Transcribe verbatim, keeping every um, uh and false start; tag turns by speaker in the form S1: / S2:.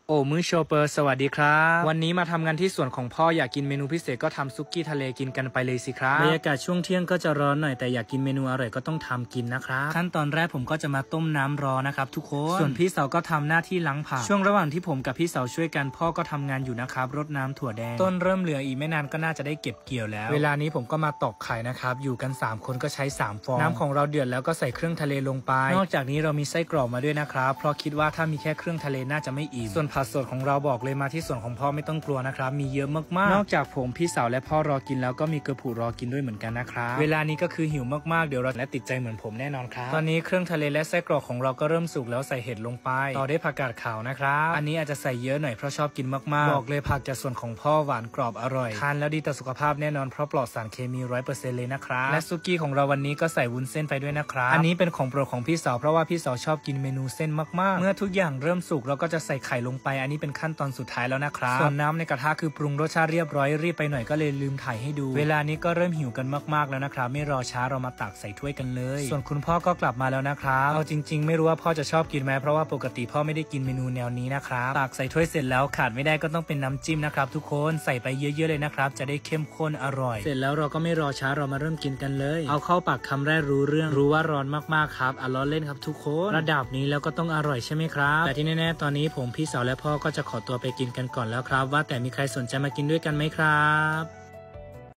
S1: โอ้มื้อโชเปอร์สวัสดีครับวันนี้มาทำงานที่สวนของพ่ออยากกินเมนูพิเศษก็ทำซุกี้ทะเลกินกันไปเลยสิครับบรรยากาศช่วงเที่ยงก็จะร้อนหน่อยแต่อยากกินเมนูอร่อยก็ต้องทำกินนะครับขั้นตอนแรกผมก็จะมาต้มน้ำรอนะครับทุกคนส่วนพี่สาวก็ทำหน้าที่ล้างผักช่วงระหว่างที่ผมกับพี่สาวช่วยกันพ่อก็ทำงานอยู่นะครับรดน้ำถั่วแดงต้นเริ่มเหลืองอีกไม่นานก็น่าจะได้เก็บเกี่ยวแล้วเวลานี้ผมก็มาตอกไข่นะครับอยู่กันสามคนก็ใช้สามฟองน้ำของเราเดือดแล้วก็ใส่เครื่องทะเลลงไปนอกจากนี้เรามีไส้กรอกมาด้วยนะครับเพราะคิดว่าถ้ามีแค่เครื่องทะเลน่าจะไม่อิ่มส่วนผักสดของเราบอกเลยมาที่ส่วนของพ่อไม่ต้องกลัวนะครับมีเยอะมากๆนอกจากผมพี่สาวและพ่อรอกินแล้วก็มีเกลือผูรอกินด้วยเหมือนกันนะครับเวลานี้ก็คือหิวมากๆเดี๋ยวเราและติดใจเหมือนผมแน่นอนครับตอนนี้เครื่องทะเลและไส้กรอกของเราก็เริ่มสุกแล้วใส่เห็ดลงไปต่อด้วยผักกาดขาวนะครับอันนี้อาจจะใส่เยอะหน่อยเพราะชอบกินมากๆบอกเลยผักจากส่วนของพ่อหวานกรอบอร่อยทานแล้วดีต่อสุขภาพแน่นอนเพราะปลอดสารเคมี ร้อยเปอร์เซ็นต์ เลยนะครับและซุกี้ของเราวันนี้ก็ใส่วุ้นเส้นไปด้วยนะครับอันนี้เป็นของโปรดของพี่สาวเพราะว่าพี่สาวชอบกินเมนูเส้นมากๆเมื่อทุกอย่างเริ่มสุกเราก็จะใส่ไข่ลงไปอันนี้เป็นขั้นตอนสุดท้ายแล้วนะครับส่วนน้ำในกระทะคือปรุงรสชาติเรียบร้อยรีบไปหน่อยก็เลยลืมถ่ายให้ดูเวลานี้ก็เริ่มหิวกันมากๆแล้วนะครับไม่รอช้าเรามาตักใส่ถ้วยกันเลยส่วนคุณพ่อก็กลับมาแล้วนะครับเอาจริงๆไม่รู้ว่าพ่อจะชอบกินไหมเพราะว่าปกติพ่อไม่ได้กินเมนูแนวนี้นะครับตักใส่ถ้วยเสร็จแล้วขาดไม่ได้ก็ต้องเป็นน้ำจิ้มนะครับทุกคนใส่ไปเยอะๆเลยนะครับจะได้เข้มข้นอร่อยเสร็จแล้วเราก็ไม่รอช้าเรามาเริ่มกินกันเลยเอาเข้าปากคำแรกรู้เรื่องรู้ว่าร้อนมากๆครับอ่ะล้อเล่นครับทุกคนระดับนี้แล้วก็ต้องอร่อยใช่ไหมครับแต่ที่แน่ๆตอนนี้ผมพี่สาวและพ่อก็จะขอตัวไปกินกันก่อนแล้วครับว่าแต่มีใครสนใจมากินด้วยกันไหมครับ